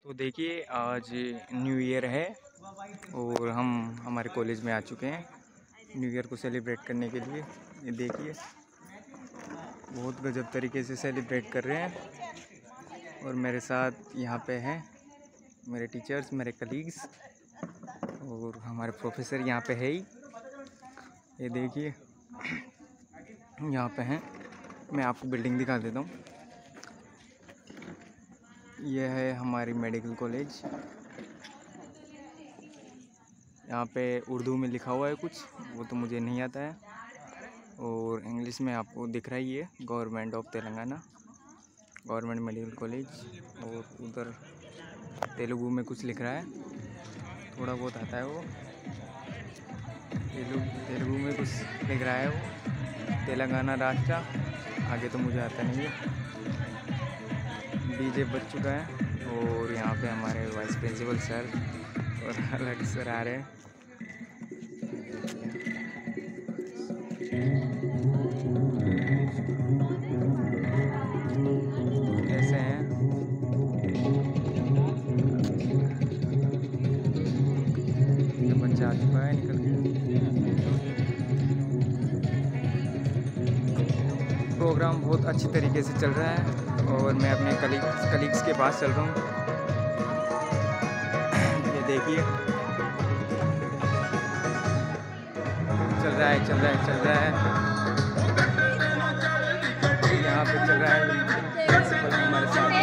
तो देखिए आज न्यू ईयर है और हम हमारे कॉलेज में आ चुके हैं न्यू ईयर को सेलिब्रेट करने के लिए। ये देखिए बहुत गजब तरीके से सेलिब्रेट कर रहे हैं और मेरे साथ यहाँ पे हैं मेरे टीचर्स, मेरे कलीग्स और हमारे प्रोफेसर यहाँ पे है ही। ये देखिए यहाँ पे हैं, मैं आपको बिल्डिंग दिखा देता हूँ। यह है हमारी मेडिकल कॉलेज। यहाँ पे उर्दू में लिखा हुआ है कुछ, वो तो मुझे नहीं आता है, और इंग्लिश में आपको दिख रहा ही है government of Telangana, government medical college. और उधर तेलुगु में कुछ लिख रहा है, थोड़ा बहुत आता है वो तेलुगु में कुछ लिख रहा है वो तेलंगाना राष्ट्र, आगे तो मुझे आता नहीं है। डीजे बज चुका है और यहाँ पे हमारे वाइस प्रिंसिपल सर और अलग सर आ रहे हैं। कैसे हैं? ये बच्चा आ चुका है निकल के। प्रोग्राम बहुत अच्छी तरीके से चल रहा है और मैं अपने कलीग्स के पास चल रहा हूँ। ये देखिए चल रहा है यहाँ पे चल रहा है। प्रिंसिपल हमारे साथ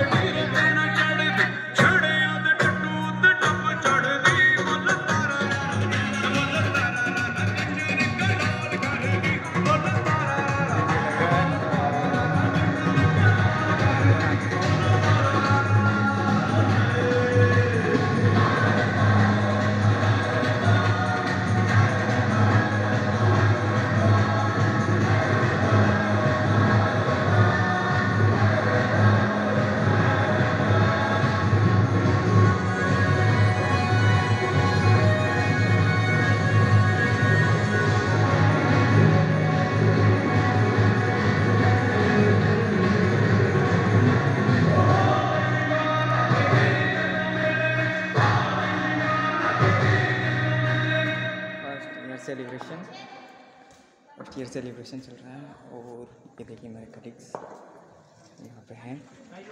फर्स्ट ईयर सेलिब्रेशन चल रहा है। और ये देखिए मेरे कलीग्स यहाँ पे हैं।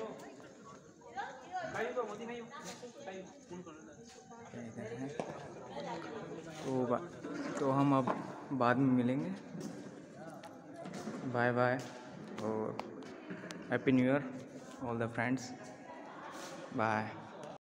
तो हम अब बाद में मिलेंगे। बाय बाय और happy new year all the friends. Bye.